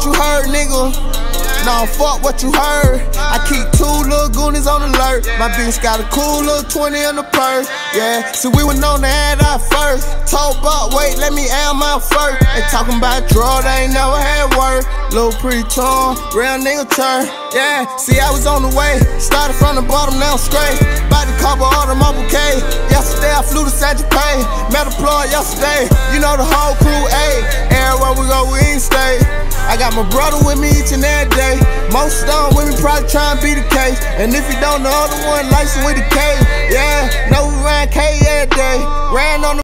you heard, nigga. Nah, fuck what you heard. I keep 2 little goonies on alert. My bitch got a cool little 20 in the purse. Yeah, see we were known to add our first. Told Buck, wait, let me add my first. They talking about drugs, they ain't never had work. Little pre-torn, real nigga turn. Yeah, see I was on the way. Started from the bottom, now I'm straight. About to cover all the mobile K. Yesterday I flew to San Japan. Met a plug yesterday. You know the whole crew, ayy. Everywhere we go, we ain't stay. I got my brother with me each and every day. Most of them with me probably trying to be the case. And if you don't, the other one licensed with the K. Yeah, know we ran K every day. Ran on the